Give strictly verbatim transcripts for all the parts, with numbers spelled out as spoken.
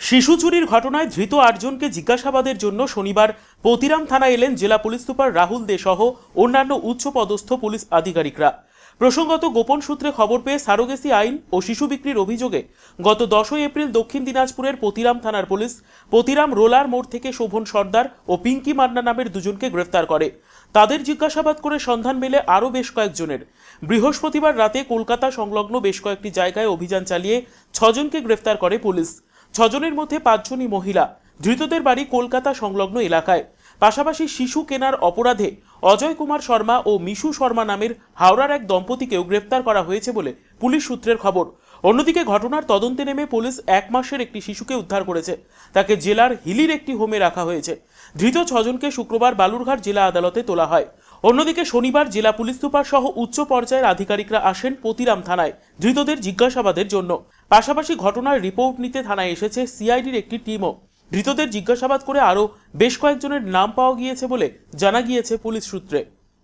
শিশু চুরির ঘটনায় ধৃত আটজনকে জিজ্ঞাসাবাদের জন্য শনিবার পতিরাম থানায় এলেন জেলা পুলিশ সুপার রাহুল দে সহ অন্যান্য উচ্চপদস্থ পুলিশ আধিকারিকরা। প্রসঙ্গত, গোপন সূত্রে খবর পেয়ে সারোগেসি আইন ও শিশু বিক্রির অভিযোগে গত দশই এপ্রিল দক্ষিণ দিনাজপুরের পতিরাম থানার পুলিশ পতিরাম রোলার মোড় থেকে শোভন সর্দার ও পিঙ্কি মান্না নামের দুজনকে গ্রেফতার করে। তাদের জিজ্ঞাসাবাদ করে সন্ধান মেলে আরও বেশ কয়েকজনের। বৃহস্পতিবার রাতে কলকাতা সংলগ্ন বেশ কয়েকটি জায়গায় অভিযান চালিয়ে ছজনকে গ্রেফতার করে পুলিশ। ছজনের মধ্যে পাঁচজনই মহিলা। ধৃতদের বাড়ি কলকাতা সংলগ্ন এলাকায়। পাশাপাশি শিশু কেনার অপরাধে অজয় কুমার শর্মা ও মিশু শর্মা নামের হাওড়ার এক দম্পতিকেও গ্রেফতার করা হয়েছে বলে পুলিশ সূত্রের খবর। অন্যদিকে ঘটনার তদন্তে নেমে পুলিশ এক মাসের একটি শিশুকে উদ্ধার করেছে। তাকে জেলার হিলির একটি হোমে রাখা হয়েছে। ধৃত ছজনকে শুক্রবার বালুরঘাট জেলা আদালতে তোলা হয়। অন্যদিকে শনিবার জেলা পুলিশ সুপার সহ উচ্চ পর্যায়ের আধিকারিকরা আসেন পতিরাম থানায় ধৃতদের জিজ্ঞাসাবাদের জন্য। পাশাপাশি ঘটনার রিপোর্ট নিতে থানায় এসেছে সিআইডির একটি টিমও। ধৃতদের জিজ্ঞাসাবাদ করে আরও বেশ কয়েকজনের নাম পাওয়া গিয়েছে বলে জানা গিয়েছে পুলিশ সূত্রে।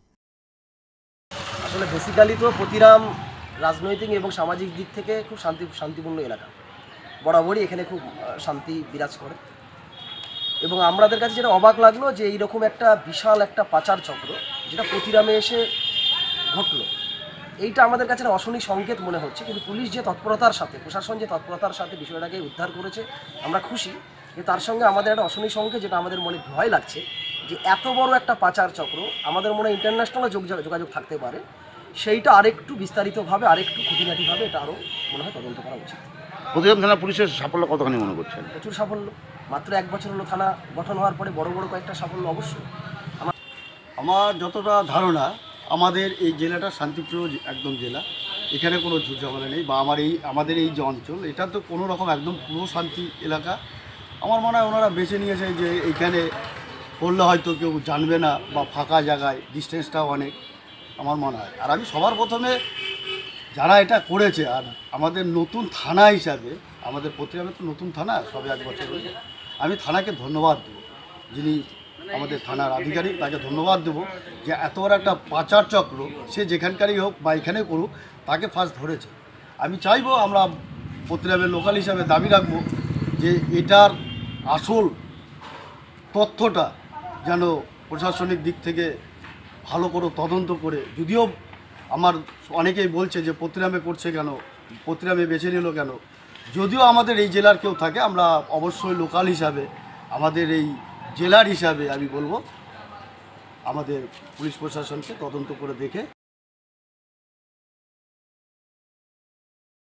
আসলে বেসিক্যালি তো পতিরাম রাজনৈতিক এবং সামাজিক দিক থেকে খুব শান্তি শান্তিপূর্ণ এলাকা, বরাবরই এখানে খুব শান্তি বিরাজ করে। এবং আমাদের কাছে যেটা অবাক লাগলো যে এইরকম একটা বিশাল একটা পাচার চক্র যেটা পতিরামে এসে ঘটলো, এইটা আমাদের কাছে অশনি সংকেত মনে হচ্ছে। কিন্তু পুলিশ যে তৎপরতার সাথে, প্রশাসন যে তৎপরতার সাথে বিষয়টাকে উদ্ধার করেছে আমরা খুশি। কিন্তু তার সঙ্গে আমাদের একটা অশনি সংকেত যেটা আমাদের মনে ভয় লাগছে যে এত বড় একটা পাচার চক্র আমাদের মনে ইন্টারন্যাশনাল যোগাযোগ থাকতে পারে, সেইটা আরেকটু বিস্তারিতভাবে আরেকটু খুঁটিনাটিভাবে এটা আরও মনে হয় তদন্ত করা উচিত। পতিরাম থানা পুলিশের সাফল্য কতখানি মনে করছেন? প্রচুর সাফল্য। মাত্র এক বছর হলো থানা গঠন হওয়ার পরে বড় বড় কয়েকটা সাফল্য অবশ্যই। আমার আমার যতটা ধারণা, আমাদের এই জেলাটা শান্তিপ্রিয় একদম জেলা। এখানে কোনো ঝুট ঝামেলা নেই, বা আমার এই আমাদের এই যে অঞ্চল এটা তো কোনো রকম একদম পুরো শান্তি এলাকা। আমার মনে হয় ওনারা বেছে নিয়েছে যে এইখানে করলে হয়তো কেউ জানবে না, বা ফাঁকা জায়গায়, ডিস্টেন্সটাও অনেক, আমার মনে হয়। আর আমি সবার প্রথমে যারা এটা করেছে, আর আমাদের নতুন থানা হিসাবে, আমাদের পতিরামে তো নতুন থানা সবে এক বছর হয়েছে, আমি থানাকে ধন্যবাদ দেবো। যিনি আমাদের থানার আধিকারিক তাকে ধন্যবাদ দেবো যে এত বড় একটা পাচার চক্র, সে যেখানকারই হোক বা এখানে করুক, তাকে ফার্স্ট ধরেছে। আমি চাইবো, আমরা পতিরামের লোকাল হিসাবে দাবি রাখবো যে এটার আসল তথ্যটা যেন প্রশাসনিক দিক থেকে ভালো করে তদন্ত করে, যদিও আমার অনেকেই বলছে যে পতিরামে করছে কেন, পতিরামে বেছে নিল কেন, যদিও আমাদের এই জেলার কেউ থাকে, আমরা অবশ্যই লোকাল হিসাবে, আমাদের এই জেলার হিসাবে আমি বলবো আমাদের পুলিশ প্রশাসনকে তদন্ত করে দেখে।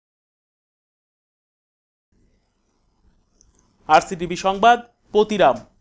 আরসিটিভি সংবাদ, পতিরাম।